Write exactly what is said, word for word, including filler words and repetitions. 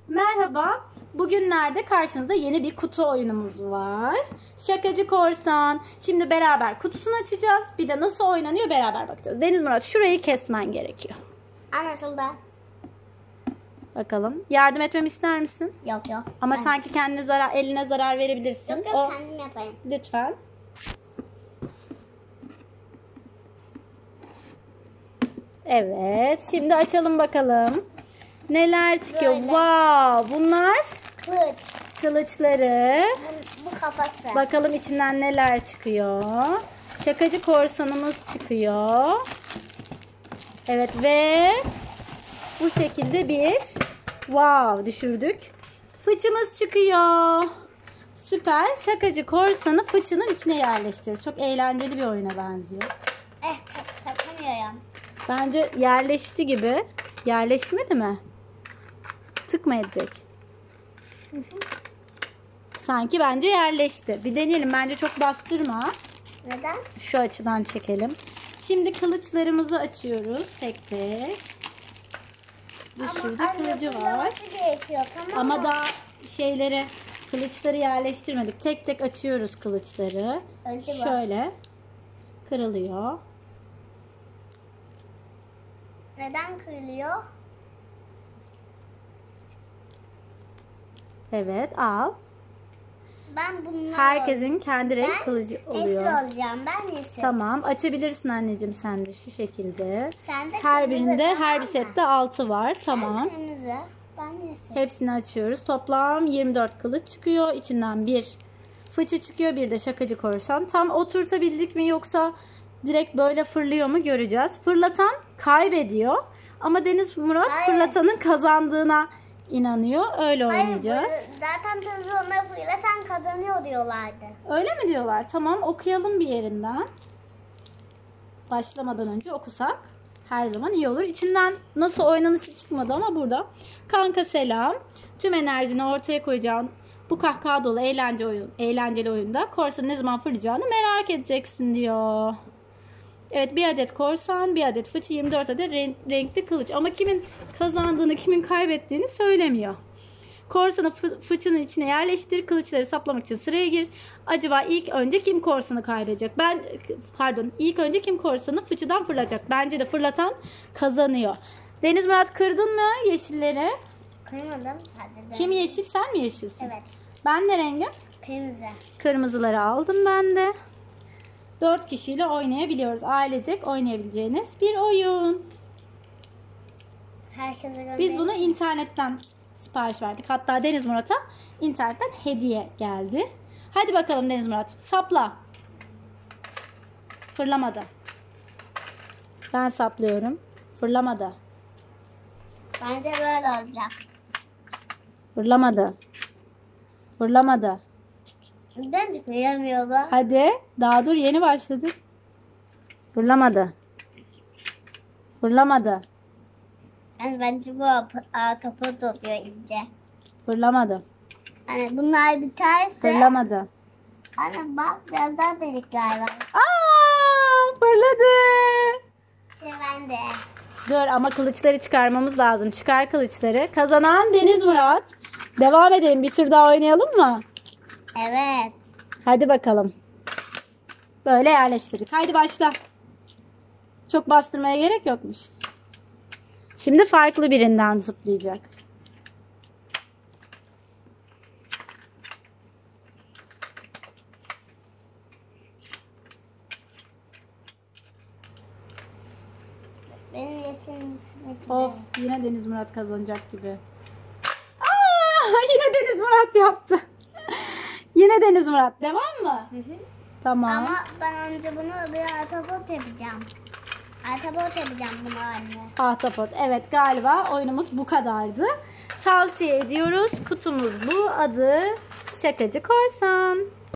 Merhaba. Bugünlerde karşınızda yeni bir kutu oyunumuz var. Şakacı Korsan. Şimdi beraber kutusunu açacağız. Bir de nasıl oynanıyor beraber bakacağız. Deniz Murat, şurayı kesmen gerekiyor. Anlaşıldı. Bakalım. Yardım etmemi ister misin? Yok yok. Ama ben... sanki kendine zarar, eline zarar verebilirsin. Yok yok o... kendim yapayım. Lütfen. Evet. Şimdi açalım bakalım. Neler çıkıyor? Böyle. Wow, bunlar Kılıç. kılıçları. Bu, bu kafası. Bakalım içinden neler çıkıyor. Şakacı korsanımız çıkıyor. Evet ve bu şekilde bir wow düşürdük. Fıçımız çıkıyor. Süper. Şakacı korsanı fıçının içine yerleştiriyor. Çok eğlenceli bir oyuna benziyor. Eh sakamıyorum. Bence yerleşti gibi. Yerleşmedi mi? Tık mı edecek? Sanki bence yerleşti. Bir deneyelim. Bence çok bastırma. Neden? Şu açıdan çekelim. Şimdi kılıçlarımızı açıyoruz tek tek. Bir sürü de kılıcı var. Gerekiyor, tamam Ama mı? daha şeyleri, kılıçları yerleştirmedik. Tek tek açıyoruz kılıçları. Önce bu. Şöyle kırılıyor. Neden kırılıyor? Evet, al. Ben bunları... Herkesin kendi renk ben kılıcı oluyor. Esir olacağım. Ben Esir. Tamam, açabilirsin anneciğim sen de şu şekilde. Sen de Her kırmızı, birinde, tamam her bir mı? sette altı var. Tamam. Ben kırmızı. Ben Esir. Hepsini açıyoruz. Toplam yirmi dört kılıç çıkıyor. İçinden bir fıçı çıkıyor, bir de şakacı korsan. Tam oturtabildik mi yoksa direkt böyle fırlıyor mu göreceğiz. Fırlatan kaybediyor. Ama Deniz Murat Hayır. fırlatanın kazandığına inanıyor. Öyle Hayır, oynayacağız. bu- zaten televizyonda fırlatan kazanıyor diyorlardı. Öyle mi diyorlar? Tamam, okuyalım bir yerinden. Başlamadan önce okusak her zaman iyi olur. İçinden nasıl oynanışı çıkmadı ama burada. Kanka selam. Tüm enerjini ortaya koyacağın bu kahkaha dolu eğlence oyun, eğlenceli oyunda korsanın ne zaman fırlayacağını merak edeceksin diyor. Evet, bir adet korsan, bir adet fıçı, yirmi dört adet renk, renkli kılıç. Ama kimin kazandığını, kimin kaybettiğini söylemiyor. Korsanı fı fıçının içine yerleştir. Kılıçları saplamak için sıraya gir. Acaba ilk önce kim korsanı kaybedecek? Ben pardon, ilk önce kim korsanı fıçıdan fırlatacak? Bence de fırlatan kazanıyor. Deniz Murat, kırdın mı yeşilleri? Kırmadım. Hadi de. Kim yeşil? Sen mi yeşilsin? Evet. Ben ne rengim? Kırmızı. Kırmızıları aldım ben de. Dört kişiyle oynayabiliyoruz. Ailecek oynayabileceğiniz bir oyun. Herkese gönder. Biz bunu internetten sipariş verdik. Hatta Deniz Murat'a internetten hediye geldi. Hadi bakalım Deniz Murat. Sapla. Fırlamadı. Ben saplıyorum. Fırlamadı. Bence böyle olacak. Fırlamadı. Fırlamadı. Bence kıyamıyor da. Hadi. Daha dur, yeni başladı. Fırlamadı. Fırlamadı. Yani bence bu topu oluyor ince. Fırlamadı. Hani bunlar biterse. Fırlamadı. Hani bak biraz daha delikler var. Aa, fırladı. İşte ben de. Dur ama kılıçları çıkarmamız lazım. Çıkar kılıçları. Kazanan Deniz Murat. Devam edelim. Bir tur daha oynayalım mı? Evet. Hadi bakalım. Böyle yerleştirdik. Haydi başla. Çok bastırmaya gerek yokmuş. Şimdi farklı birinden zıplayacak. Benim yeşilim bitmek Of, yine Deniz Murat kazanacak gibi. Aa, yine Deniz Murat yaptı. Yine Deniz Murat. Devam mı? Hı hı. Tamam. Ama ben önce bunu bir ahtapot yapacağım. Ahtapot yapacağım bunu anne. Ahtapot. Evet, galiba oyunumuz bu kadardı. Tavsiye ediyoruz. Kutumuz bu. Adı Şakacı Korsan.